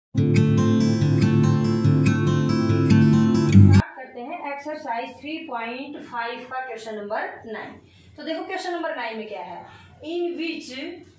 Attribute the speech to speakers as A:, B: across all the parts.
A: करते हैं एक्सरसाइज 3.5 का क्वेश्चन नंबर 9। तो देखो क्वेश्चन नंबर 9 में क्या है, in which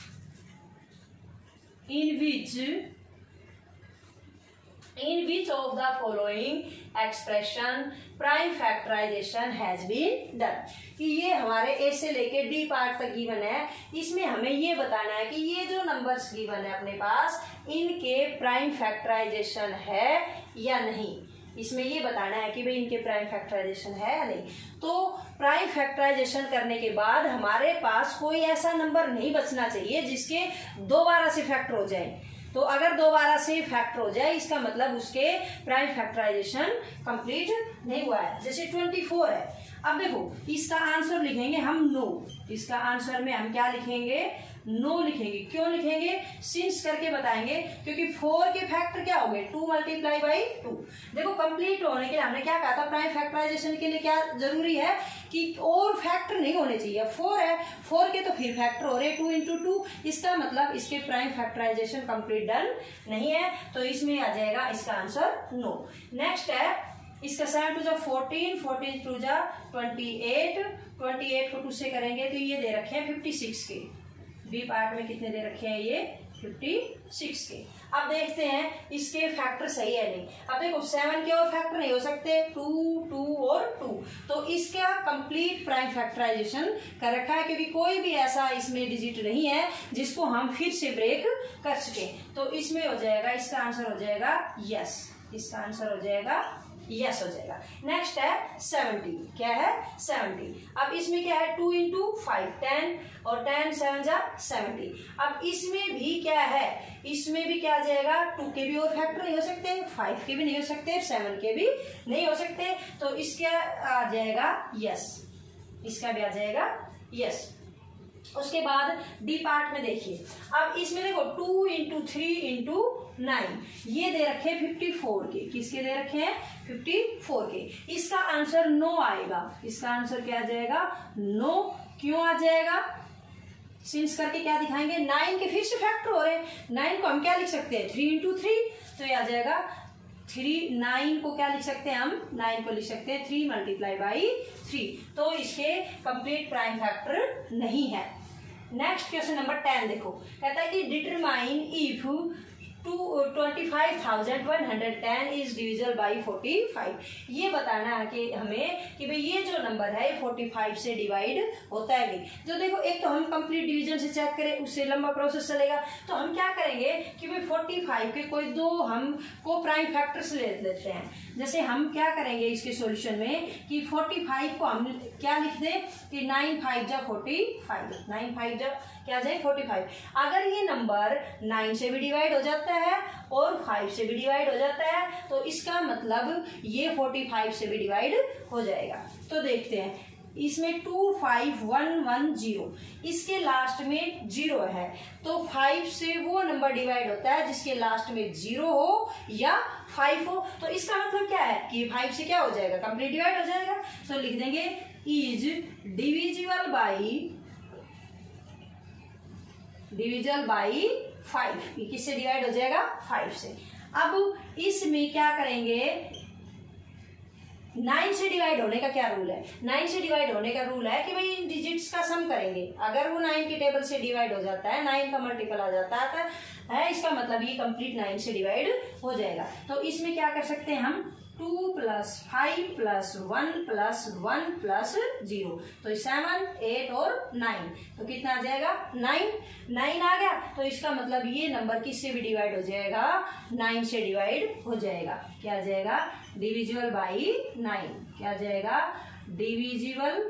A: of the following expression prime factorization has been done. कि ये हमारे ए से लेके डी पार्ट तक गिवन है, इसमें हमें ये बताना है कि ये जो नंबर्स गिवन है अपने पास, इनके प्राइम फैक्टराइजेशन है या नहीं। इसमें ये बताना है कि भाई इनके प्राइम फैक्टराइजेशन है या नहीं। तो प्राइम फैक्टराइजेशन करने के बाद हमारे पास कोई ऐसा नंबर नहीं बचना चाहिए जिसके दोबारा से फैक्टर हो जाए। तो अगर दोबारा से फैक्टर हो जाए इसका मतलब उसके प्राइम फैक्टराइजेशन कंप्लीट नहीं हुआ है। जैसे 24 है, अब देखो इसका आंसर लिखेंगे हम नो। इसका आंसर में हम क्या लिखेंगे, नो लिखेंगे। क्यों लिखेंगे, सिंस करके बताएंगे, क्योंकि 4 के फैक्टर क्या हो गए 2 मल्टीप्लाई बाई 2। देखो कंप्लीट होने के लिए हमने क्या कहा था, प्राइम फैक्टराइजेशन के लिए क्या जरूरी है कि और फैक्टर नहीं होने चाहिए। 4 है, 4 के तो फिर फैक्टर हो रहे 2 इंटू 2, इसका मतलब इसके प्राइम फैक्टराइजेशन कंप्लीट डन नहीं है। तो इसमें आ जाएगा इसका आंसर नो। नेक्स्ट है इसका 7 टू जा 14, 14 टू जा 28, 28 को 2 से करेंगे तो ये दे रखे हैं 56 के। बी पार्ट में कितने दे रखे हैं, ये 56 के। अब देखते हैं इसके फैक्टर सही है नहीं। अब देखो 7 के और फैक्टर नहीं हो सकते, 2, 2 और 2। तो इसका कंप्लीट प्राइम फैक्टराइजेशन कर रखा है, क्योंकि कोई भी ऐसा इसमें डिजिट नहीं है जिसको हम फिर से ब्रेक कर सके। तो इसमें हो जाएगा, इसका आंसर हो जाएगा यस। इसका आंसर हो जाएगा यस हो जाएगा। नेक्स्ट है 70, क्या है 70। अब इसमें क्या है 2 इंटू 5 10 और 10 7 जा 70। अब इसमें भी क्या है, इसमें भी क्या आ जाएगा, 2 के भी और फैक्टर नहीं हो सकते, 5 के भी नहीं हो सकते, 7 के भी नहीं हो सकते। तो इसका आ जाएगा यस, इसका भी आ जाएगा यस। उसके बाद डी पार्ट में देखिए, अब इसमें देखो 2 इंटू 3 इंटू 9 ये दे रखे 54 के। किसके दे रखे हैं 54 के। इसका आंसर नो आएगा। इसका आंसर क्या आ जाएगा, नो। क्यों आ जाएगा, सिंस करके क्या दिखाएंगे, 9 के फिर से फैक्टर हो रहे हैं। 9 को हम क्या लिख सकते हैं 3 इंटू 3, तो ये आ जाएगा 3। 9 को क्या लिख सकते हैं हम, 9 को लिख सकते हैं 3 मल्टीप्लाई बाई 3। तो इसके कंप्लीट प्राइम फैक्टर नहीं है। नेक्स्ट क्वेश्चन नंबर 10 देखो, कहता है कि determine if 25,110 is divisible by 45। ये बताना है कि हमें कि भाई ये जो नंबर है 45 से डिवाइड होता है नहीं। जो देखो एक तो हम कंप्लीट डिवीजन से चेक करें, उससे लंबा प्रोसेस चलेगा। तो हम क्या करेंगे कि भाई 45 के कोई दो हम को प्राइम फैक्टर्स ले लेते हैं। जैसे हम क्या करेंगे इसके सॉल्यूशन में कि 45 को हम क्या लिख दें कि 9 5 जा 45, 9 5 जा क्या जाए 45। अगर ये नंबर 9 से भी डिवाइड हो जाता है और 5 से भी डिवाइड हो जाता है तो इसका मतलब ये 45 से भी डिवाइड हो जाएगा। तो देखते हैं इसमें 25110, इसके लास्ट में 0 है। तो 5 से वो नंबर डिवाइड होता है जिसके लास्ट में 0 हो या 5 हो। तो इसका मतलब क्या है कि 5 से क्या हो जाएगा, कंप्लीट डिवाइड हो जाएगा। तो लिख देंगे इज डिविजिबल बाई 5। किससे डिवाइड हो जाएगा 5 से। अब इसमें क्या करेंगे, 9 से डिवाइड होने का क्या रूल है, 9 से डिवाइड होने का रूल है कि भाई इन डिजिट्स का सम करेंगे। अगर वो 9 के टेबल से डिवाइड हो जाता है, 9 का मल्टीपल आ जाता है, इसका मतलब ये कंप्लीट 9 से डिवाइड हो जाएगा। तो इसमें क्या कर सकते हैं हम 2 + 5 + 1 + 1 + 0। तो 7 8 और 9, तो कितना आ जाएगा 9 आ गया। तो इसका मतलब ये नंबर किससे भी डिवाइड हो जाएगा, 9 से डिवाइड हो जाएगा। क्या आ जाएगा, डिविजिबल बाई 9। क्या आ जाएगा, डिविजिबल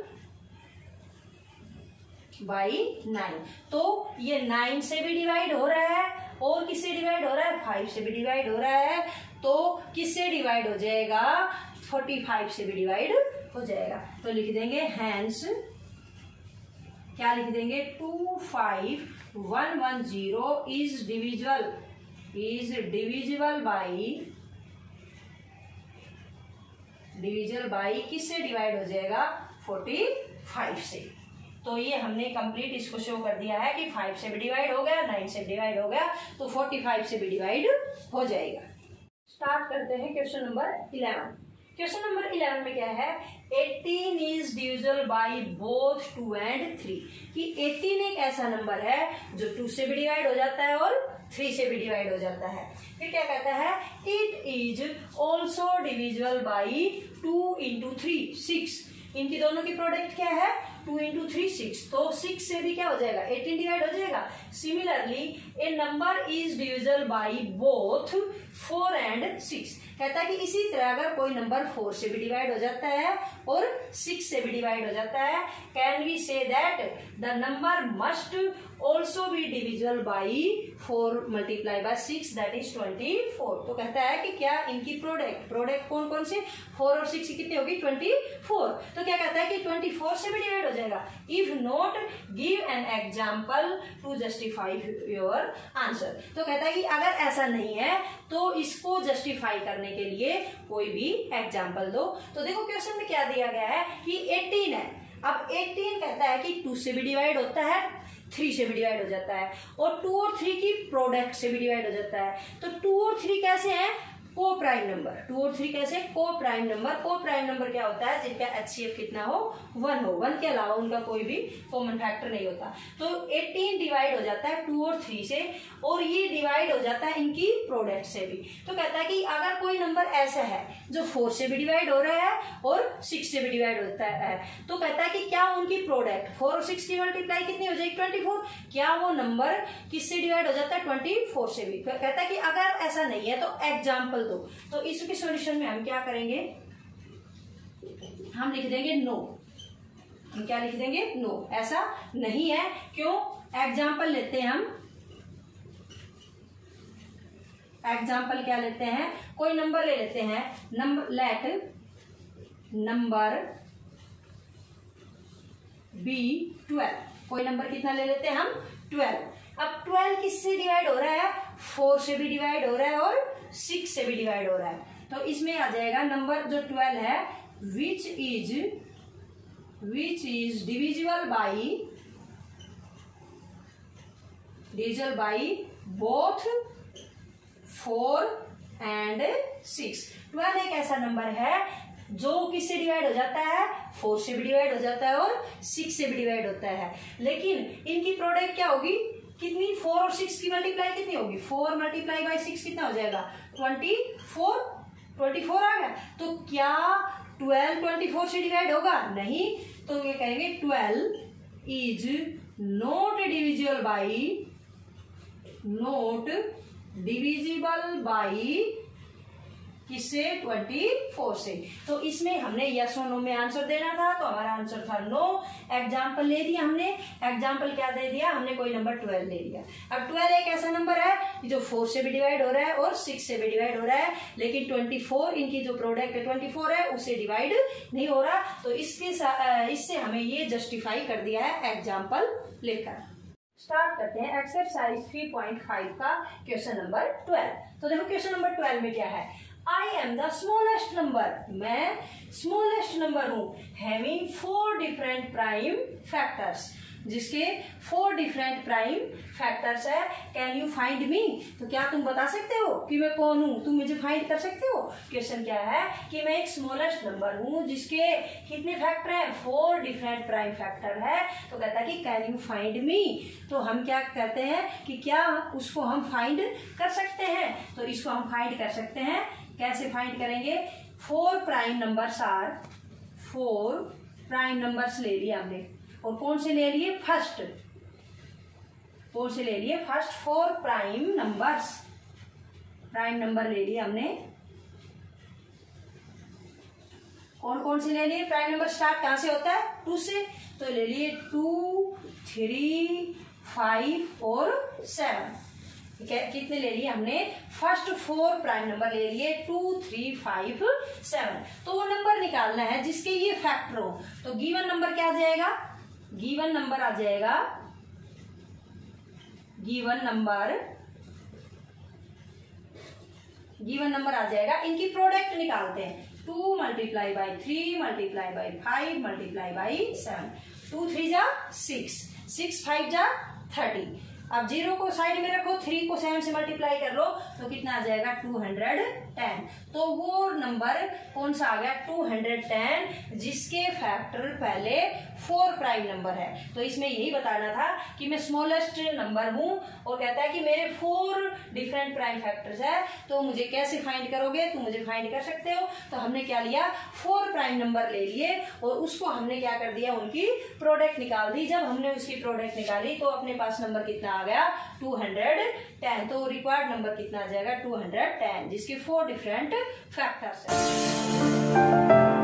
A: बाई 9। तो ये 9 से भी डिवाइड हो रहा है और किससे डिवाइड हो रहा है, 5 से भी डिवाइड हो रहा है। तो किससे डिवाइड हो जाएगा, 45 से भी डिवाइड हो जाएगा। तो लिख देंगे हैंस, क्या लिख देंगे 25110 इज डिविजिबल बाई किससे डिवाइड हो जाएगा 45 से। तो ये हमने कंप्लीट इसको शो कर दिया है कि 5 से भी डिवाइड हो गया, 9 से डिवाइड हो गया, तो 45 से भी डिवाइड हो जाएगा। स्टार्ट करते हैं क्वेश्चन नंबर 11। क्वेश्चन नंबर 11 में क्या है, 18 is divisible by both 2 and 3, कि 18 एक ऐसा नंबर है जो 2 से भी डिवाइड हो जाता है और 3 से भी डिवाइड हो जाता है। फिर क्या कहता है, it is also divisible by 2 into 3 6, इनकी दोनों की प्रोडक्ट क्या है, 2 into 3 6, तो 6 से भी क्या हो जाएगा, 18 डिवाइड हो जाएगा। Similarly a number is divisible by both 4 and 6, कहता है कि इसी तरह अगर कोई नंबर 4 से भी डिवाइड हो जाता है और 6 से भी डिवाइड हो जाता है, can we say that the number must also be divisible by 4 multiplied by 6 that is 24। तो कहता है कि क्या इनकी प्रोडक्ट कौन कौन से, 4 और 6 कितनी होगी, 24। तो क्या कहता है कि 24 से भी डिवाइड हो जाएगा। If not give an example to justify your answer, तो कहता है कि अगर ऐसा नहीं है तो इसको जस्टिफाई करने के लिए कोई भी एग्जाम्पल दो। तो देखो क्वेश्चन में क्या दिया गया है कि 18 है। अब 18 कहता है कि 2 से भी डिवाइड होता है, 3 से भी डिवाइड हो जाता है, और 2 और 3 की प्रोडक्ट से भी डिवाइड हो जाता है। तो 2 और 3 कैसे हैं, को प्राइम नंबर। 2 और 3 कैसे, को प्राइम नंबर। को प्राइम नंबर क्या होता है, जिनका HCF कितना हो, 1 हो, 1 के अलावा उनका कोई भी कॉमन फैक्टर नहीं होता। तो 18 डिवाइड हो जाता है 2 और 3 से, और ये डिवाइड हो जाता है इनकी प्रोडक्ट से भी। तो कहता है कि अगर कोई नंबर ऐसा है जो 4 से भी डिवाइड हो रहा है और 6 से भी डिवाइड होता है, तो कहता है कि क्या उनकी प्रोडक्ट 4 और 6 की मल्टीप्लाई कितनी हो जाएगी, 24, क्या वो नंबर किससे डिवाइड हो जाता है, 24 से भी। कहता है कि अगर ऐसा नहीं है तो एग्जाम्पल दो। तो इसके सॉल्यूशन में हम क्या करेंगे, हम लिख देंगे नो। हम क्या लिख देंगे, नो, ऐसा नहीं है। क्यों, एग्जाम्पल लेते हैं हम। एग्जाम्पल क्या लेते हैं, कोई नंबर ले लेते हैं, लेट नंबर बी 12। कोई नंबर कितना ले लेते हैं हम, 12। अब 12 किससे डिवाइड हो रहा है, 4 से भी डिवाइड हो रहा है और 6 से भी डिवाइड हो रहा है। तो इसमें आ जाएगा नंबर जो 12 है, which is divisible by both 4 and 6। 12 एक ऐसा नंबर है जो किससे डिवाइड हो जाता है, 4 से भी डिवाइड हो जाता है और 6 से भी डिवाइड होता है। लेकिन इनकी प्रोडक्ट क्या होगी, कितनी, 4 और 6 की मल्टीप्लाई कितनी होगी, 4 multiplied by 6 कितना हो जाएगा, 24 आ गया। तो क्या 12 24 से डिवाइड होगा, नहीं। तो ये कहेंगे 12 इज नॉट डिविजिबल बाई किससे, 24 से। तो इसमें हमने यस और नो में आंसर देना था, तो हमारा आंसर था नो। एग्जाम्पल ले दिया हमने। एग्जाम्पल क्या दे दिया हमने, कोई नंबर 12 ले लिया। अब 12 एक ऐसा नंबर है जो 4 से भी डिवाइड हो रहा है और 6 से भी डिवाइड हो रहा है, लेकिन 24 इनकी जो प्रोडक्ट है 24 है, उससे डिवाइड नहीं हो रहा। तो इससे हमें ये जस्टिफाई कर दिया है एग्जाम्पल लेकर। स्टार्ट करते हैं एक्सरसाइज 3.5 का क्वेश्चन नंबर 12। तो देखो क्वेश्चन नंबर 12 में क्या है, I am the smallest number, मैं स्मॉलेस्ट नंबर हूं, हैविंग 4 डिफरेंट प्राइम फैक्टर्स, जिसके 4 डिफरेंट प्राइम फैक्टर्स है। कैन यू फाइंड मी, तो क्या तुम बता सकते हो कि मैं कौन हूं, तुम मुझे फाइंड कर सकते हो। क्वेश्चन क्या है कि मैं एक स्मॉलेस्ट नंबर हूं जिसके कितने फैक्टर है, 4 डिफरेंट प्राइम फैक्टर है। तो कहता है कि कैन यू फाइंड मी, तो हम क्या कहते हैं कि क्या उसको हम फाइंड कर सकते हैं। तो इसको हम फाइंड कर सकते हैं, कैसे फाइंड करेंगे, 4 prime numbers are, 4 prime numbers ले लिया हमने, और कौन से ले लिए, फर्स्ट, कौन से ले लिए, first 4 prime numbers, prime number ले लिए हमने। कौन कौन से ले लिए, प्राइम नंबर स्टार्ट कहां से होता है, 2 से, तो ले लिए 2, 3, 5 और 7। ठीक है, कितने ले लिए हमने, फर्स्ट 4 प्राइम नंबर ले लिए, 2, 3, 5, 7। तो वो नंबर निकालना है जिसके ये फैक्टर हो। तो गिवन नंबर क्या आ जाएगा, गिवन नंबर आ जाएगा, गिवन नंबर आ जाएगा। इनकी प्रोडक्ट निकालते हैं, 2 multiplied by 3 multiplied by 5 multiplied by 7। 2 3 जा 6, 6 5 जा 30। अब 0 को साइड में रखो, 3 को 7 से मल्टीप्लाई कर लो तो कितना आ जाएगा 210। तो वो नंबर कौन सा आ गया 210 जिसके फैक्टर पहले 4 प्राइम नंबर है। तो इसमें यही बताना था कि मैं स्मॉलेस्ट नंबर हूं और कहता है कि मेरे 4 डिफरेंट प्राइम फैक्टर्स है, तो मुझे कैसे फाइंड करोगे, तो मुझे फाइंड कर सकते हो। तो हमने क्या लिया 4 प्राइम नंबर ले लिए और उसको हमने क्या कर दिया उनकी प्रोडक्ट निकाल दी। जब हमने उसकी प्रोडक्ट निकाली तो अपने पास नंबर कितना आ गया 210। तो रिक्वायर्ड नंबर कितना आ जाएगा 210 जिसके 4 डिफरेंट फैक्टर्स है।